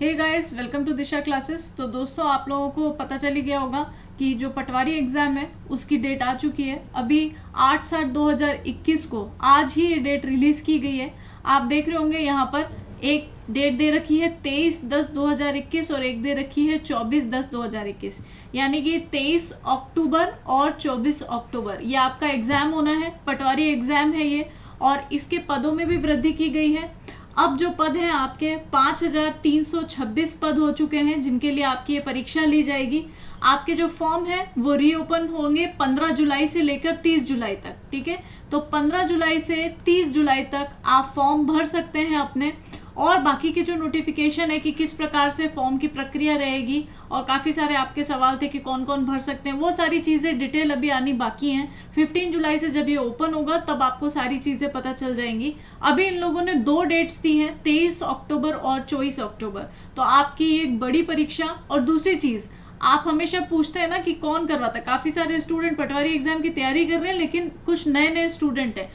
Hey guys, welcome to Disha classes. तो दोस्तों, आप लोगों को पता चल ही गया होगा कि जो पटवारी एग्ज़ाम है उसकी डेट आ चुकी है। अभी 8/7/2021 को आज ही ये डेट रिलीज़ की गई है। आप देख रहे होंगे यहाँ पर एक डेट दे रखी है 23/10/2021 और एक दे रखी है 24/10/2021, यानी कि 23 अक्टूबर और 24 अक्टूबर ये आपका एग्ज़ाम होना है। पटवारी एग्ज़ाम है ये, और इसके पदों में भी वृद्धि की गई है। अब जो पद हैं आपके 5326 पद हो चुके हैं जिनके लिए आपकी ये परीक्षा ली जाएगी। आपके जो फॉर्म है वो रीओपन होंगे 15 जुलाई से लेकर 30 जुलाई तक। ठीक है, तो 15 जुलाई से 30 जुलाई तक आप फॉर्म भर सकते हैं अपने। और बाकी के जो नोटिफिकेशन है कि किस प्रकार से फॉर्म की प्रक्रिया रहेगी, और काफ़ी सारे आपके सवाल थे कि कौन कौन भर सकते हैं, वो सारी चीज़ें डिटेल अभी आनी बाकी हैं। 15 जुलाई से जब ये ओपन होगा तब आपको सारी चीज़ें पता चल जाएंगी। अभी इन लोगों ने 2 डेट्स दी हैं, 23 अक्टूबर और 24 अक्टूबर। तो आपकी एक बड़ी परीक्षा। और दूसरी चीज़, आप हमेशा पूछते हैं ना कि कौन करवाता है। काफ़ी सारे स्टूडेंट पटवारी एग्जाम की तैयारी कर रहे हैं, लेकिन कुछ नए नए स्टूडेंट हैं।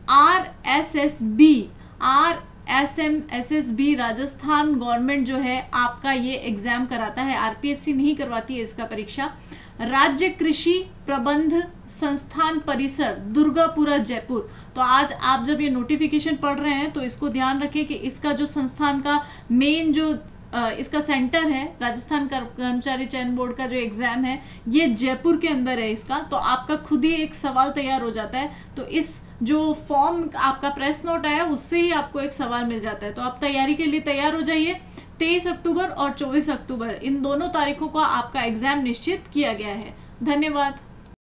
RSSB राजस्थान गवर्नमेंट जो है आपका ये एग्जाम कराता है, आरपीएससी नहीं करवाती है इसका परीक्षा। राज्य कृषि प्रबंध संस्थान परिसर, दुर्गापुरा, जयपुर। तो आज आप जब ये नोटिफिकेशन पढ़ रहे हैं तो इसको ध्यान रखें कि इसका जो संस्थान का मेन जो इसका सेंटर है, राजस्थान कर्मचारी चयन बोर्ड का जो एग्जाम है ये जयपुर के अंदर है इसका। तो आपका खुद ही एक सवाल तैयार हो जाता है। तो इस जो फॉर्म आपका प्रेस नोट आया उससे ही आपको एक सवाल मिल जाता है। तो आप तैयारी के लिए तैयार हो जाइए। 23 अक्टूबर और 24 अक्टूबर इन दोनों तारीखों को आपका एग्जाम निश्चित किया गया है। धन्यवाद।